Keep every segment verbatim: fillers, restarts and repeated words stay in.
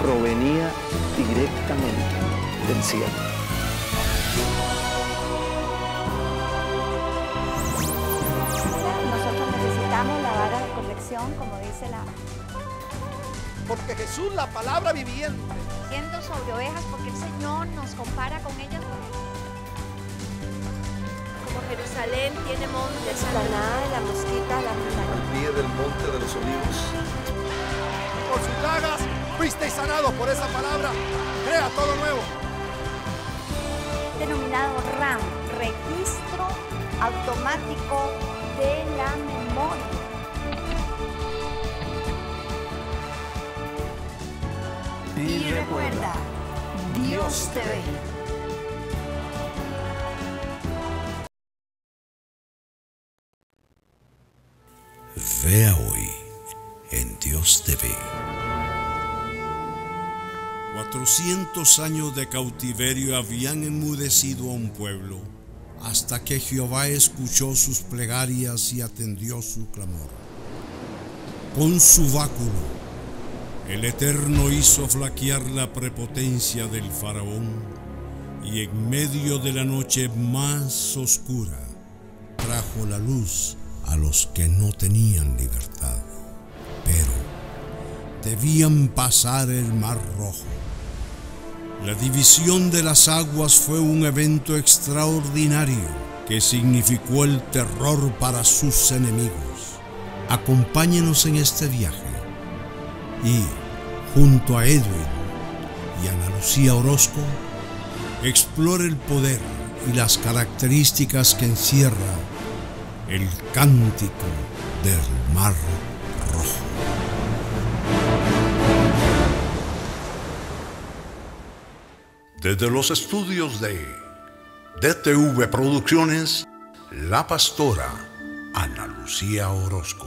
provenía directamente del cielo. Nosotros necesitamos la vara de corrección, como dice la... Porque Jesús, la palabra viviente, Siendo sobre ovejas, porque el Señor nos compara con ellas. Como Jerusalén tiene montes, Explanada de la mosquita, la montaña. al pie del monte de los olivos. por sus llagas fuisteis sanados. Por esa palabra, crea todo nuevo. Denominado RAM, registro automático de la memoria. Y recuerda, Dios te ve. Vea hoy en Dios te ve. Cuatrocientos años de cautiverio habían enmudecido a un pueblo, hasta que Jehová escuchó sus plegarias y atendió su clamor. Con su báculo, el Eterno hizo flaquear la prepotencia del faraón, y en medio de la noche más oscura, trajo la luz a los que no tenían libertad. Pero debían pasar el Mar Rojo. La división de las aguas fue un evento extraordinario que significó el terror para sus enemigos. Acompáñenos en este viaje y, junto a Edwin y Ana Lucía Orozco, explore el poder y las características que encierra el cántico del Mar Rojo. Desde los estudios de D T V Producciones, la pastora Ana Lucía Orozco.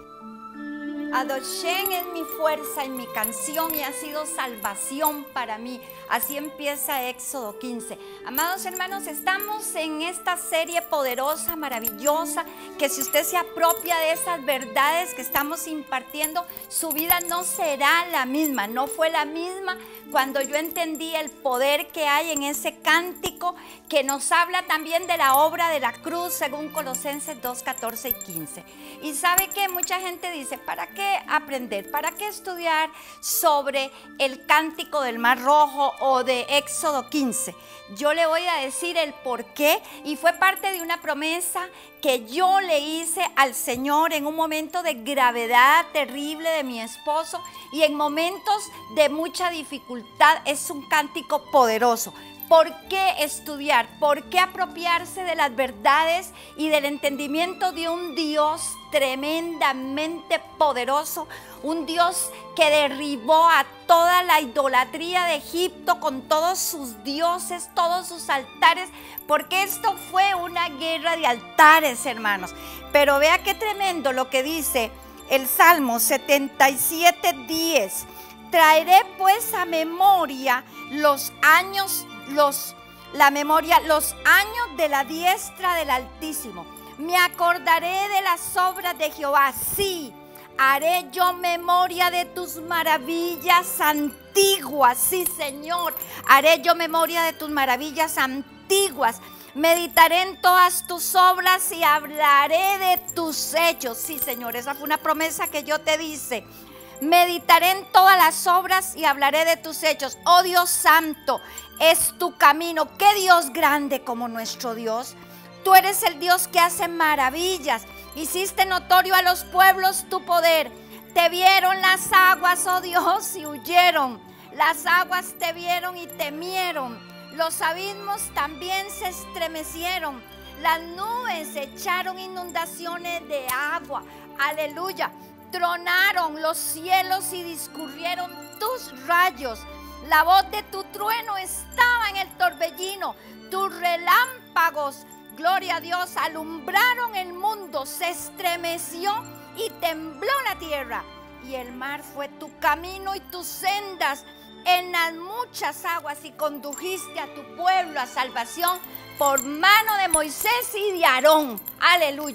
Adoshem es mi fuerza y mi canción y ha sido salvación para mí. Así empieza Éxodo quince. Amados hermanos, estamos en esta serie poderosa, maravillosa, que si usted se apropia de esas verdades que estamos impartiendo, su vida no será la misma. No fue la misma cuando yo entendí el poder que hay en ese cántico que nos habla también de la obra de la cruz, según Colosenses dos, catorce y quince. Y sabe que mucha gente dice, ¿para qué aprender? ¿Para qué estudiar sobre el cántico del Mar Rojo o de Éxodo quince? Yo le voy a decir el por qué, y fue parte de una promesa que yo le hice al Señor en un momento de gravedad terrible de mi esposo y en momentos de mucha dificultad. Es un cántico poderoso. ¿Por qué estudiar? ¿Por qué apropiarse de las verdades y del entendimiento de un Dios tremendamente poderoso? Un Dios que derribó a toda la idolatría de Egipto con todos sus dioses, todos sus altares, porque esto fue una guerra de altares, hermanos. Pero vea qué tremendo lo que dice el Salmo setenta y siete, diez. Traeré pues a memoria los años, los, la memoria, los años de la diestra del Altísimo. Me acordaré de las obras de Jehová. Sí, haré yo memoria de tus maravillas antiguas. Sí, Señor, haré yo memoria de tus maravillas antiguas. Meditaré en todas tus obras y hablaré de tus hechos. Sí, Señor, esa fue una promesa que yo te hice. Meditaré en todas las obras y hablaré de tus hechos. Oh Dios santo, es tu camino. ¿Qué Dios grande como nuestro Dios? Tú eres el Dios que hace maravillas. Hiciste notorio a los pueblos tu poder. Te vieron las aguas, oh Dios, y huyeron. Las aguas te vieron y temieron. Los abismos también se estremecieron. Las nubes echaron inundaciones de agua. Aleluya. Tronaron los cielos y discurrieron tus rayos. La voz de tu trueno estaba en el torbellino. Tus relámpagos, gloria a Dios, alumbraron el mundo. Se estremeció y tembló la tierra. Y el mar fue tu camino y tus sendas en las muchas aguas. Y condujiste a tu pueblo a salvación por mano de Moisés y de Aarón. Aleluya.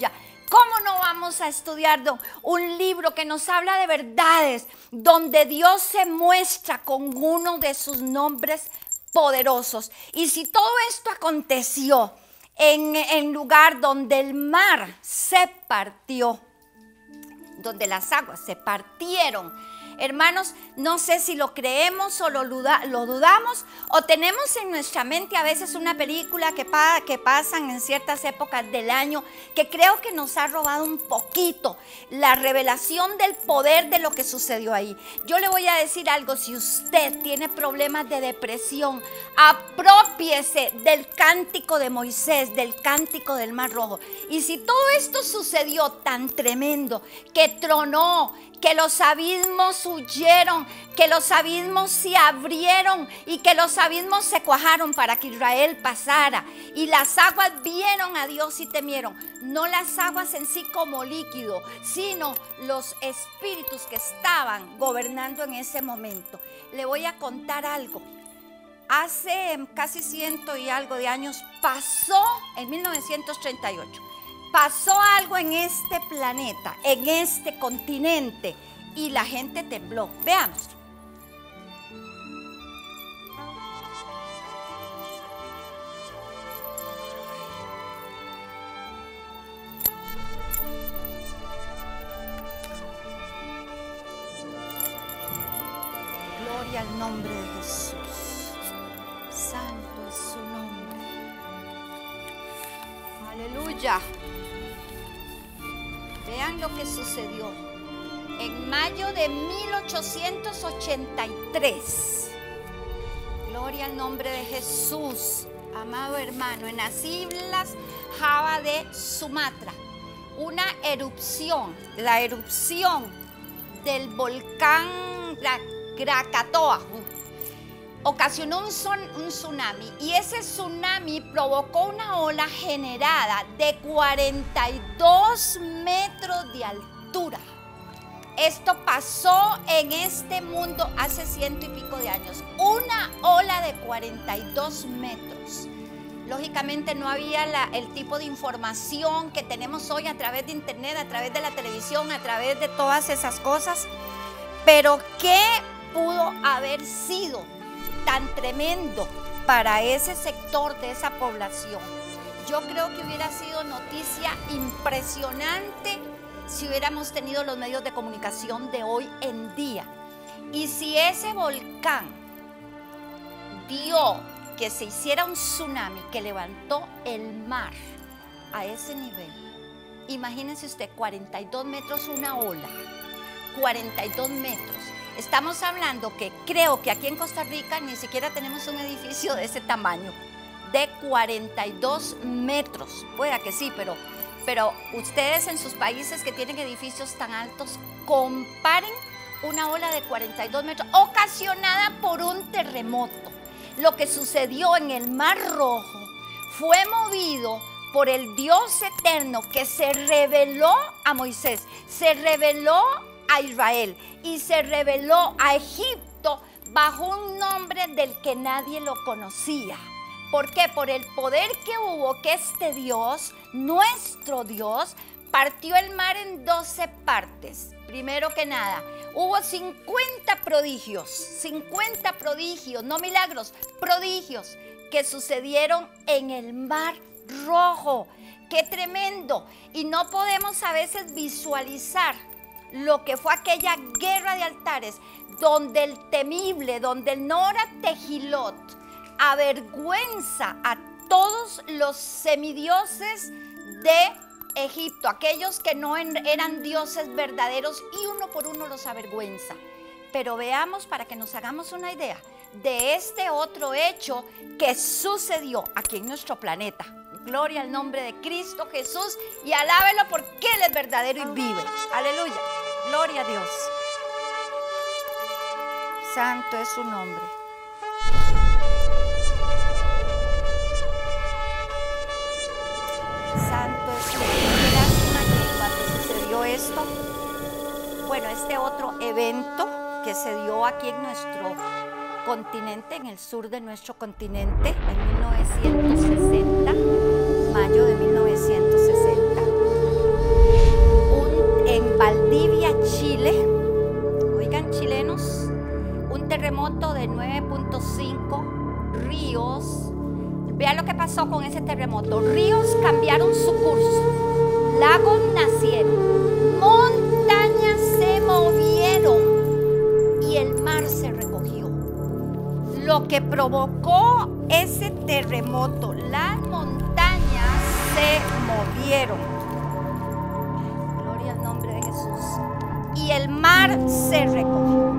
¿Cómo no vamos a estudiar un libro que nos habla de verdades, donde Dios se muestra con uno de sus nombres poderosos? Y si todo esto aconteció en el lugar donde el mar se partió, donde las aguas se partieron, hermanos, no sé si lo creemos o lo, lo dudamos, o tenemos en nuestra mente a veces una película que, pa, que pasan en ciertas épocas del año, que creo que nos ha robado un poquito la revelación del poder de lo que sucedió ahí. Yo le voy a decir algo: si usted tiene problemas de depresión, aprópiese del cántico de Moisés, del cántico del Mar Rojo. Y si todo esto sucedió tan tremendo, que tronó, que los abismos huyeron, que los abismos se abrieron y que los abismos se cuajaron para que Israel pasara, y las aguas vieron a Dios y temieron, no las aguas en sí como líquido, sino los espíritus que estaban gobernando en ese momento. Le voy a contar algo. Hace casi ciento y algo de años pasó, en mil novecientos treinta y ocho, pasó algo en este planeta, en este continente, y la gente tembló. Veamos. Gloria al nombre de Jesús. Santo es su nombre. Aleluya. Vean lo que sucedió en mayo de mil ochocientos ochenta y tres. Gloria al nombre de Jesús, amado hermano, en las islas Java de Sumatra, una erupción, la erupción del volcán Krakatoa ocasionó un, son, un tsunami, y ese tsunami provocó una ola generada de cuarenta y dos metros de altura. Esto pasó en este mundo hace ciento y pico de años. Una ola de cuarenta y dos metros. Lógicamente no había la, el tipo de información que tenemos hoy a través de internet, a través de la televisión, a través de todas esas cosas. Pero ¿qué pudo haber sido tan tremendo para ese sector de esa población? Yo creo que hubiera sido noticia impresionante si hubiéramos tenido los medios de comunicación de hoy en día. Y si ese volcán dio que se hiciera un tsunami que levantó el mar a ese nivel, imagínense usted, cuarenta y dos metros, una ola, cuarenta y dos metros. Estamos hablando que creo que aquí en Costa Rica ni siquiera tenemos un edificio de ese tamaño, de cuarenta y dos metros. Pueda que sí, pero, pero ustedes en sus países que tienen edificios tan altos, comparen una ola de cuarenta y dos metros ocasionada por un terremoto. Lo que sucedió en el Mar Rojo fue movido por el Dios eterno que se reveló a Moisés, se reveló a Israel y se reveló a Egipto bajo un nombre del que nadie lo conocía. ¿Por qué? Por el poder que hubo, que este Dios, nuestro Dios, partió el mar en doce partes. Primero que nada, hubo cincuenta prodigios, cincuenta prodigios, no milagros, prodigios que sucedieron en el Mar Rojo. ¡Qué tremendo! Y no podemos a veces visualizar lo que fue aquella guerra de altares, donde el temible, donde el Noratejilot avergüenza a todos los semidioses de Egipto, aquellos que no eran dioses verdaderos, y uno por uno los avergüenza. Pero veamos, para que nos hagamos una idea de este otro hecho que sucedió aquí en nuestro planeta. Gloria al nombre de Cristo Jesús y alábelo porque Él es verdadero y vive. Aleluya. Gloria a Dios. Santo es su nombre. Santo es su nombre. Qué lástima que cuando sucedió esto, bueno, este otro evento que se dio aquí en nuestro continente, en el sur de nuestro continente, en mil novecientos sesenta, mayo de mil novecientos sesenta, terremoto de nueve punto cinco, ríos. Vea lo que pasó con ese terremoto. Ríos cambiaron su curso, lagos nacieron, montañas se movieron y el mar se recogió. Lo que provocó ese terremoto, las montañas se movieron. Gloria al nombre de Jesús. Y el mar se recogió.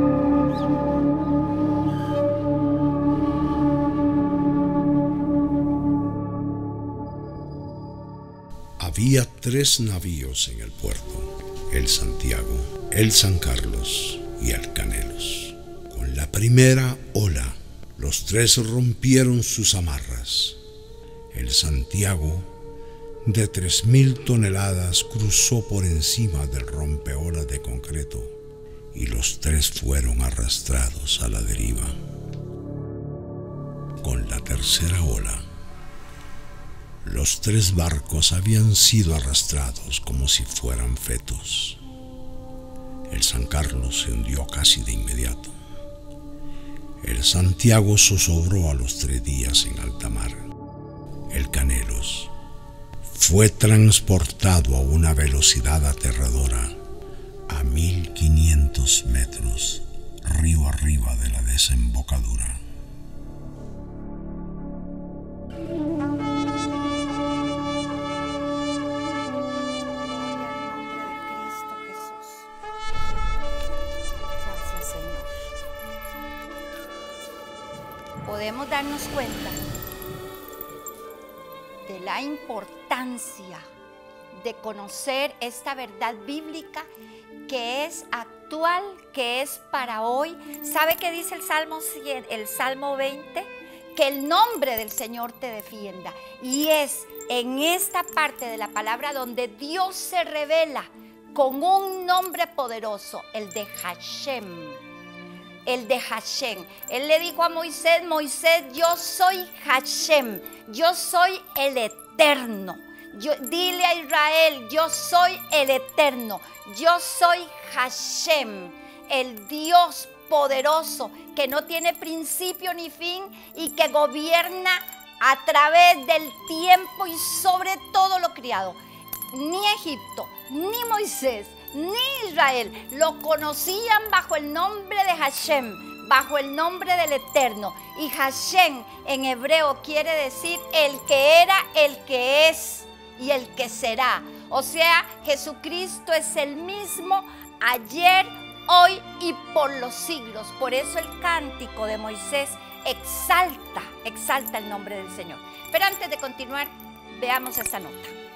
Había tres navíos en el puerto, el Santiago, el San Carlos y el Canelos. Con la primera ola, los tres rompieron sus amarras. El Santiago, de tres mil toneladas, cruzó por encima del rompeolas de concreto y los tres fueron arrastrados a la deriva. Con la tercera ola, los tres barcos habían sido arrastrados como si fueran fetos. El San Carlos se hundió casi de inmediato. El Santiago zozobró a los tres días en alta mar. El Canelos fue transportado a una velocidad aterradora a mil quinientos metros río arriba de la desembocadura. Podemos darnos cuenta de la importancia de conocer esta verdad bíblica que es actual, que es para hoy. ¿Sabe qué dice el Salmo cien, el Salmo veinte? Que el nombre del Señor te defienda. Y es en esta parte de la palabra donde Dios se revela con un nombre poderoso, el de Hashem. El de Hashem. Él le dijo a Moisés: Moisés, yo soy Hashem, yo soy el eterno. Yo, dile a Israel: yo soy el eterno, yo soy Hashem, el Dios poderoso que no tiene principio ni fin y que gobierna a través del tiempo y sobre todo lo criado. Ni Egipto, ni Moisés, ni Israel lo conocían bajo el nombre de Hashem, bajo el nombre del Eterno. Y Hashem en hebreo quiere decir el que era, el que es y el que será. O sea, Jesucristo es el mismo ayer, hoy y por los siglos. Por eso el cántico de Moisés exalta, exalta el nombre del Señor. Pero antes de continuar, veamos esta nota.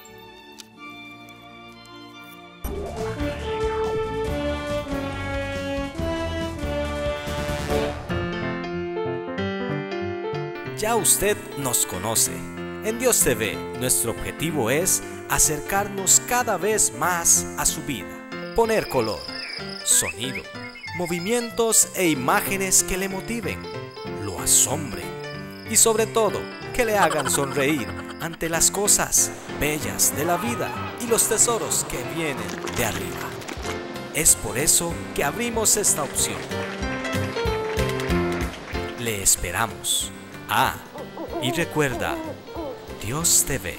Ya usted nos conoce. En Dios T V, nuestro objetivo es acercarnos cada vez más a su vida, poner color, sonido, movimientos e imágenes que le motiven, lo asombren y sobre todo que le hagan sonreír ante las cosas bellas de la vida y los tesoros que vienen de arriba. Es por eso que abrimos esta opción. Le esperamos. Ah, y recuerda, Dios te ve.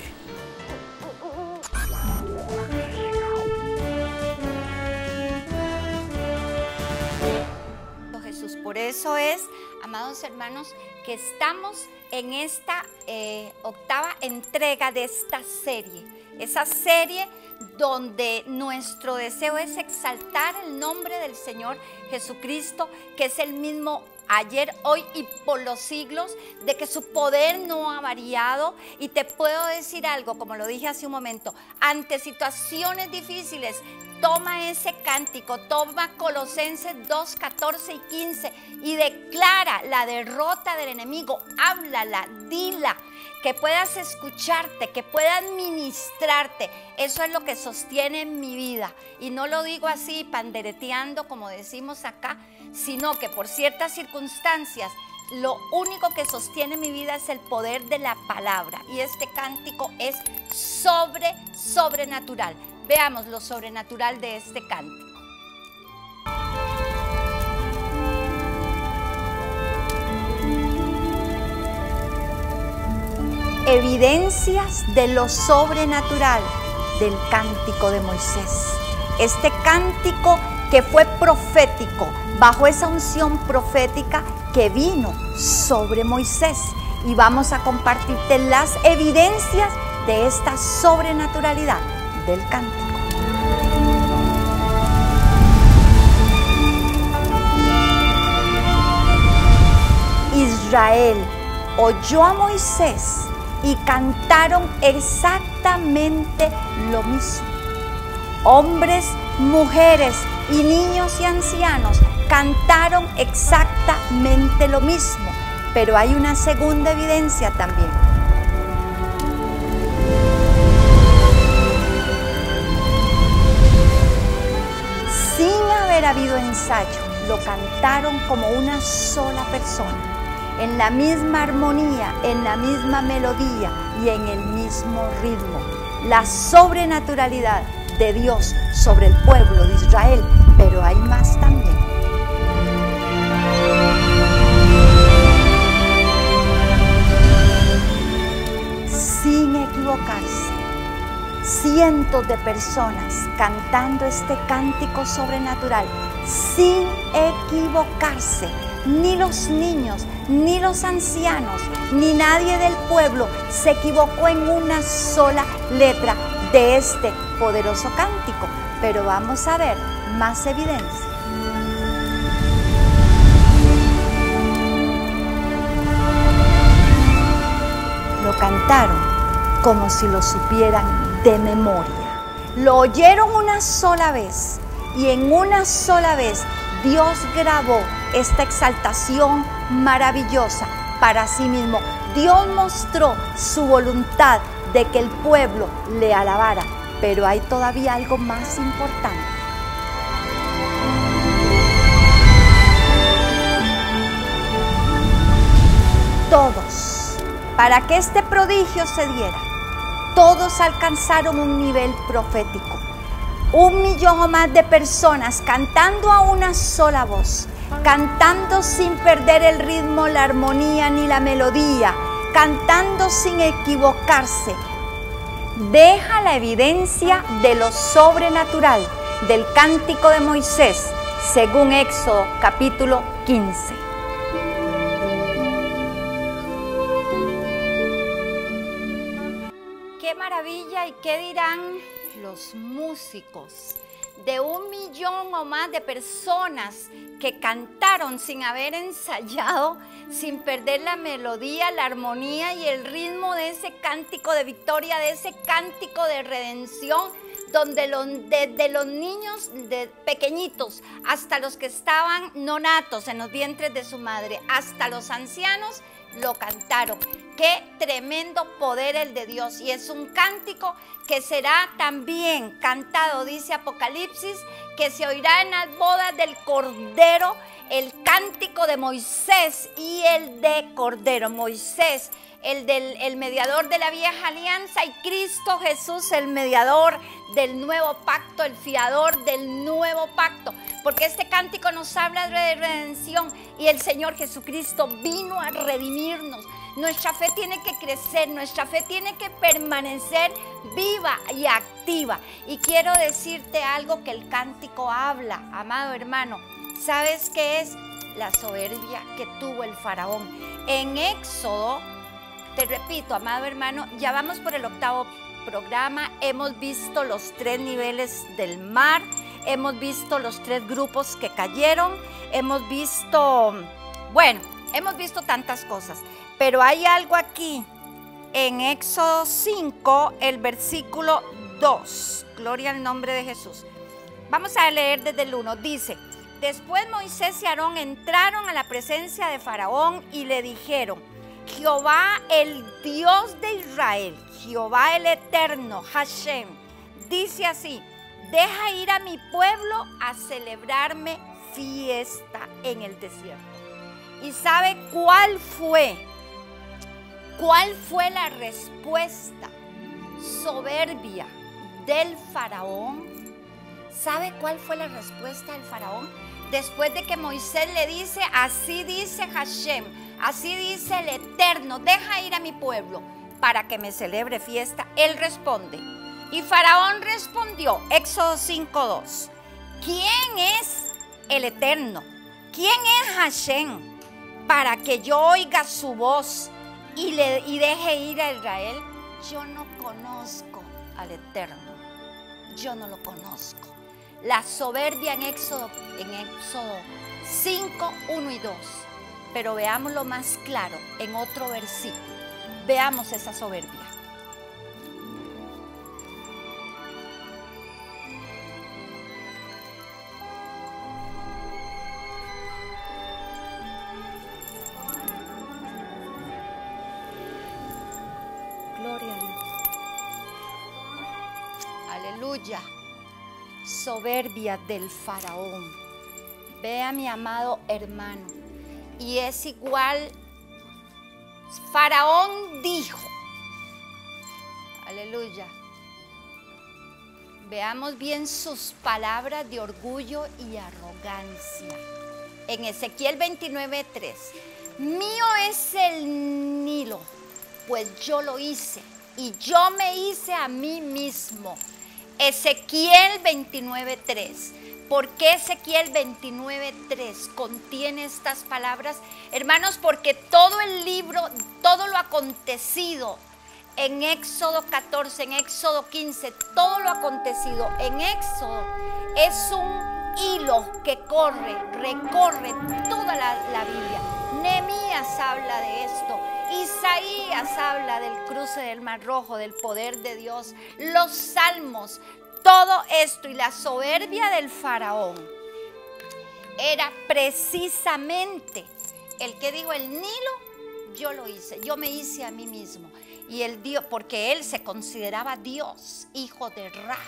Jesús, por eso es, amados hermanos, que estamos en esta eh, octava entrega de esta serie. Esa serie donde nuestro deseo es exaltar el nombre del Señor Jesucristo, que es el mismo ayer, hoy y por los siglos, de que su poder no ha variado. Y te puedo decir algo, como lo dije hace un momento, ante situaciones difíciles, toma ese cántico, toma Colosenses dos, catorce y quince y declara la derrota del enemigo, háblala, dila, que puedas escucharte, que puedas ministrarte. Eso es lo que sostiene mi vida. Y no lo digo así pandereteando como decimos acá, sino que por ciertas circunstancias lo único que sostiene mi vida es el poder de la palabra. Y este cántico es sobre, sobrenatural. Veamos lo sobrenatural de este cántico. evidencias de lo sobrenatural del cántico de Moisés. Este cántico que fue profético, bajo esa unción profética que vino sobre Moisés. Y vamos a compartirte las evidencias de esta sobrenaturalidad del cántico. Israel oyó a Moisés y cantaron exactamente lo mismo. Hombres, mujeres y niños y ancianos cantaron exactamente lo mismo, pero hay una segunda evidencia también. Sin haber habido ensayo, lo cantaron como una sola persona, en la misma armonía, en la misma melodía y en el mismo ritmo. La sobrenaturalidad de Dios sobre el pueblo de Israel, pero hay más también. Sin equivocarse, cientos de personas cantando este cántico sobrenatural, sin equivocarse. Ni los niños, ni los ancianos, ni nadie del pueblo se equivocó en una sola letra de este poderoso cántico. Pero vamos a ver más evidencia. Lo cantaron como si lo supieran de memoria. Lo oyeron una sola vez y en una sola vez Dios grabó esta exaltación maravillosa para sí mismo. Dios mostró su voluntad de que el pueblo le alabara, pero hay todavía algo más importante. Todos, para que este prodigio se diera, todos alcanzaron un nivel profético. Un millón o más de personas cantando a una sola voz, cantando sin perder el ritmo, la armonía ni la melodía, cantando sin equivocarse. Deja la evidencia de lo sobrenatural del cántico de Moisés, según Éxodo capítulo quince. Qué maravilla y qué dirán los músicos de un millón o más de personas que cantaron sin haber ensayado, sin perder la melodía, la armonía y el ritmo de ese cántico de victoria, de ese cántico de redención, donde los, desde los niños de pequeñitos hasta los que estaban nonatos en los vientres de su madre, hasta los ancianos, lo cantaron. Qué tremendo poder el de Dios. Y es un cántico que será también cantado, dice Apocalipsis, que se oirá en las bodas del Cordero, el cántico de Moisés y el de Cordero. Moisés, el del el mediador de la vieja alianza, y Cristo Jesús, el mediador del nuevo pacto, el fiador del nuevo pacto. Porque este cántico nos habla de redención y el Señor Jesucristo vino a redimirnos. Nuestra fe tiene que crecer, nuestra fe tiene que permanecer viva y activa. Y quiero decirte algo que el cántico habla, amado hermano. ¿Sabes qué es? La soberbia que tuvo el faraón. En Éxodo, te repito, amado hermano, ya vamos por el octavo programa. Hemos visto los tres niveles del mar, hemos visto los tres grupos que cayeron, hemos visto, bueno, hemos visto tantas cosas. Pero hay algo aquí en Éxodo cinco, el versículo dos. Gloria al nombre de Jesús. Vamos a leer desde el uno. Dice: después Moisés y Aarón entraron a la presencia de Faraón y le dijeron: Jehová, el Dios de Israel, Jehová el Eterno, Hashem, dice así: deja ir a mi pueblo a celebrarme fiesta en el desierto. ¿Y sabe cuál fue? ¿Cuál fue la respuesta soberbia del faraón? ¿Sabe cuál fue la respuesta del faraón? Después de que Moisés le dice: así dice Hashem, así dice el Eterno, deja ir a mi pueblo. para que me celebre fiesta? Él responde. Y Faraón respondió, Éxodo cinco dos. ¿Quién es el Eterno? ¿Quién es Hashem para que yo oiga su voz y, le, y deje ir a Israel? Yo no conozco al Eterno. Yo no lo conozco. La soberbia en Éxodo, en Éxodo cinco, uno y dos. Pero veámoslo más claro en otro versículo. Veamos esa soberbia. Gloria a Dios. Aleluya. Soberbia del faraón. Vea, mi amado hermano. Y es igual. Faraón dijo. Aleluya. Veamos bien sus palabras de orgullo y arrogancia. En Ezequiel veintinueve tres. Mío es el Nilo, pues yo lo hice y yo me hice a mí mismo. Ezequiel veintinueve tres. ¿Por qué Ezequiel veintinueve tres contiene estas palabras? Hermanos, porque todo el libro, todo lo acontecido en Éxodo catorce, en Éxodo quince, todo lo acontecido en Éxodo es un hilo que corre, recorre toda la, la Biblia. Nehemías habla de esto. Isaías habla del cruce del Mar Rojo, del poder de Dios, los salmos, todo esto. Y la soberbia del faraón era precisamente el que dijo, el Nilo yo lo hice, yo me hice a mí mismo. Y el Dios, porque él se consideraba Dios, hijo de Ra.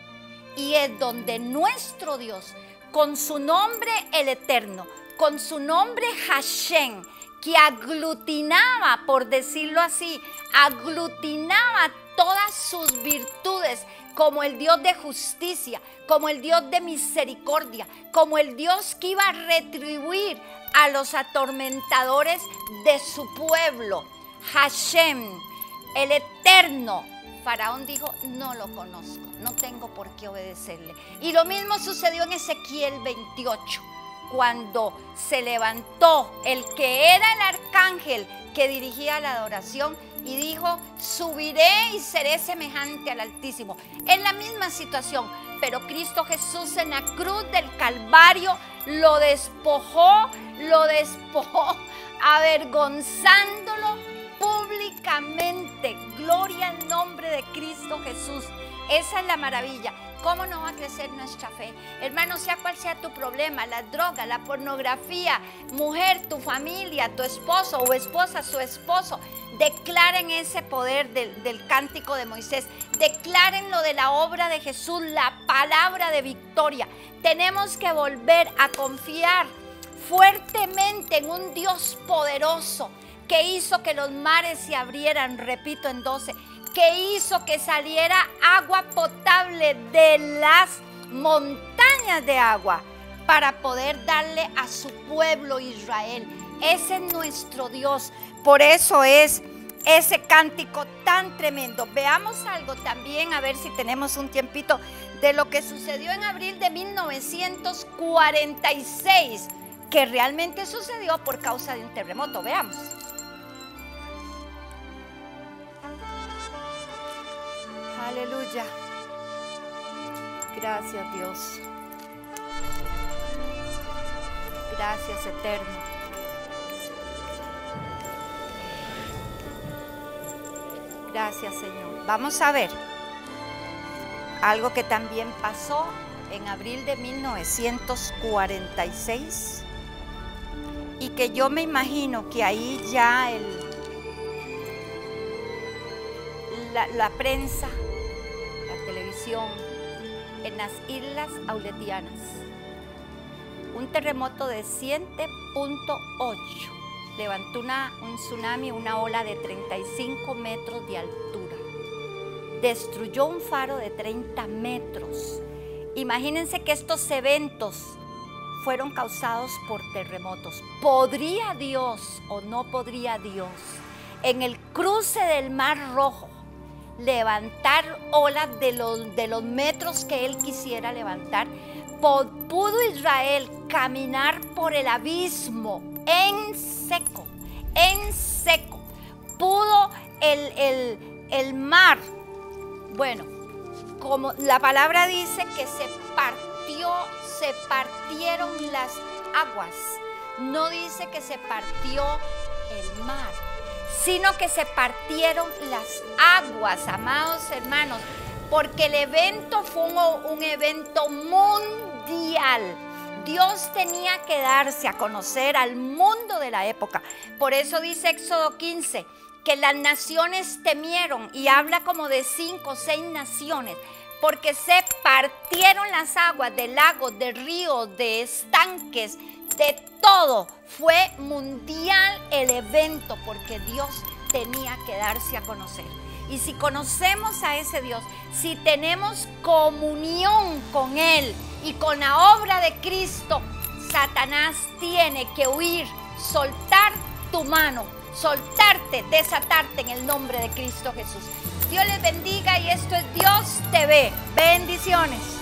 Y es donde nuestro Dios, con su nombre el Eterno, con su nombre Hashem, que aglutinaba, por decirlo así, aglutinaba todas sus virtudes, como el Dios de justicia, como el Dios de misericordia, como el Dios que iba a retribuir a los atormentadores de su pueblo. Hashem, el Eterno. Faraón dijo, no lo conozco, no tengo por qué obedecerle. Y lo mismo sucedió en Ezequiel veintiocho. Cuando se levantó el que era el arcángel que dirigía la adoración y dijo, subiré y seré semejante al Altísimo. Es la misma situación, pero Cristo Jesús en la cruz del Calvario lo despojó, lo despojó, avergonzándolo públicamente. Gloria al nombre de Cristo Jesús. Esa es la maravilla. ¿Cómo no va a crecer nuestra fe? Hermano, sea cual sea tu problema, la droga, la pornografía, mujer, tu familia, tu esposo o esposa, su esposo, declaren ese poder del, del cántico de Moisés. Declaren lo de la obra de Jesús, la palabra de victoria. Tenemos que volver a confiar fuertemente en un Dios poderoso que hizo que los mares se abrieran, repito, en doce. Que hizo que saliera agua potable de las montañas de agua para poder darle a su pueblo Israel. Ese es nuestro Dios. Por eso es ese cántico tan tremendo. Veamos algo también, a ver si tenemos un tiempito, de lo que sucedió en abril de mil novecientos cuarenta y seis, que realmente sucedió por causa de un terremoto. Veamos. Aleluya. Gracias, Dios. Gracias, Eterno. Gracias, Señor. Vamos a ver algo que también pasó en abril de mil novecientos cuarenta y seis y que yo me imagino que ahí ya el, la, la prensa, televisión, en las Islas Aleutianas, un terremoto de siete punto ocho levantó una, un tsunami, una ola de treinta y cinco metros de altura, destruyó un faro de treinta metros. Imagínense que estos eventos fueron causados por terremotos. ¿Podría Dios o no podría Dios en el cruce del Mar Rojo, levantar olas de los, de los metros que él quisiera levantar, pudo Israel caminar por el abismo en seco, en seco. Pudo el, el, el mar, bueno, como la palabra dice que se partió, se partieron las aguas. No dice que se partió el mar, sino que se partieron las aguas, amados hermanos, porque el evento fue un, un evento mundial. Dios tenía que darse a conocer al mundo de la época. Por eso dice Éxodo quince, que las naciones temieron, y habla como de cinco o seis naciones, porque se partieron las aguas de lagos, de ríos, de estanques, de todo. Fue mundial el evento, porque Dios tenía que darse a conocer. Y si conocemos a ese Dios, si tenemos comunión con Él y con la obra de Cristo, Satanás tiene que huir, soltar tu mano, soltarte, desatarte en el nombre de Cristo Jesús. Dios les bendiga, y esto es Dios T V. Bendiciones.